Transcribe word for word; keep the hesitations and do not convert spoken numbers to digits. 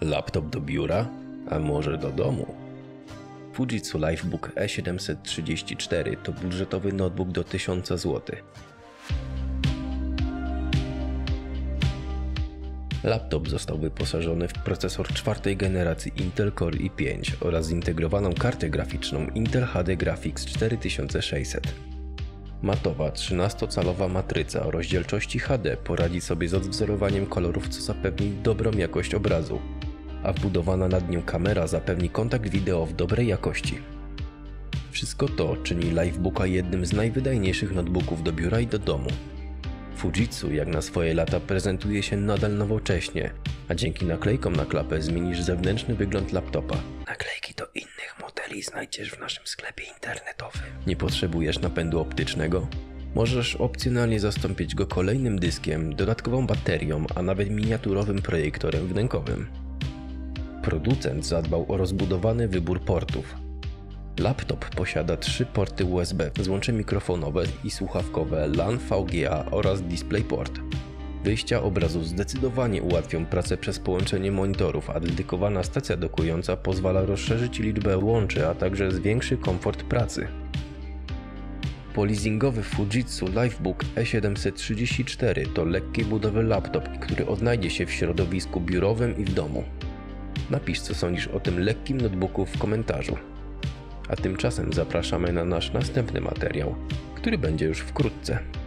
Laptop do biura? A może do domu? Fujitsu Livebook E siedemset trzydzieści cztery to budżetowy notebook do tysiąc złotych. Laptop został wyposażony w procesor czwartej generacji Intel Core i pięć oraz zintegrowaną kartę graficzną Intel H D Graphics cztery tysiące sześćset. Matowa trzynastocalowa matryca o rozdzielczości H D poradzi sobie z odwzorowaniem kolorów, co zapewni dobrą jakość obrazu, a wbudowana nad nią kamera zapewni kontakt wideo w dobrej jakości. Wszystko to czyni Livebooka jednym z najwydajniejszych notebooków do biura i do domu. Fujitsu jak na swoje lata prezentuje się nadal nowocześnie, a dzięki naklejkom na klapę zmienisz zewnętrzny wygląd laptopa. Naklejki do innych modeli znajdziesz w naszym sklepie internetowym. Nie potrzebujesz napędu optycznego? Możesz opcjonalnie zastąpić go kolejnym dyskiem, dodatkową baterią, a nawet miniaturowym projektorem wnękowym. Producent zadbał o rozbudowany wybór portów. Laptop posiada trzy porty U S B, złącze mikrofonowe i słuchawkowe LAN, V G A oraz DisplayPort. Wyjścia obrazu zdecydowanie ułatwią pracę przez połączenie monitorów, a dedykowana stacja dokująca pozwala rozszerzyć liczbę łączy, a także zwiększy komfort pracy. Polizingowy Fujitsu Livebook E siedemset trzydzieści cztery to lekkiej budowy laptop, który odnajdzie się w środowisku biurowym i w domu. Napisz, co sądzisz o tym lekkim notebooku w komentarzu. A tymczasem zapraszamy na nasz następny materiał, który będzie już wkrótce.